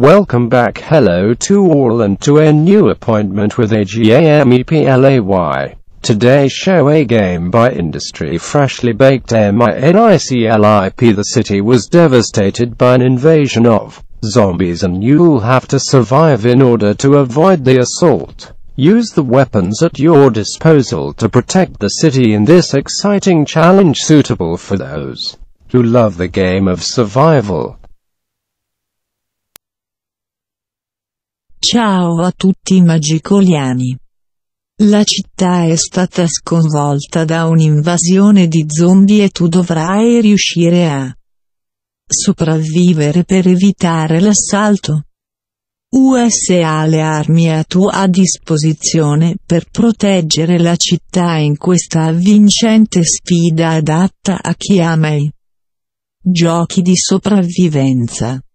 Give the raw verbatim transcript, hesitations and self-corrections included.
Welcome back, hello to all, and to a new appointment with AGAMEPLAY. Today show a game by industry freshly baked MINICLIP. The city was devastated by an invasion of zombies and you'll have to survive in order to avoid the assault. Use the weapons at your disposal to protect the city in this exciting challenge suitable for those who love the game of survival. Ciao a tutti i magicoliani. La città è stata sconvolta da un'invasione di zombie e tu dovrai riuscire a sopravvivere per evitare l'assalto. Usa le armi a tua disposizione per proteggere la città in questa avvincente sfida adatta a chi ama i giochi di sopravvivenza.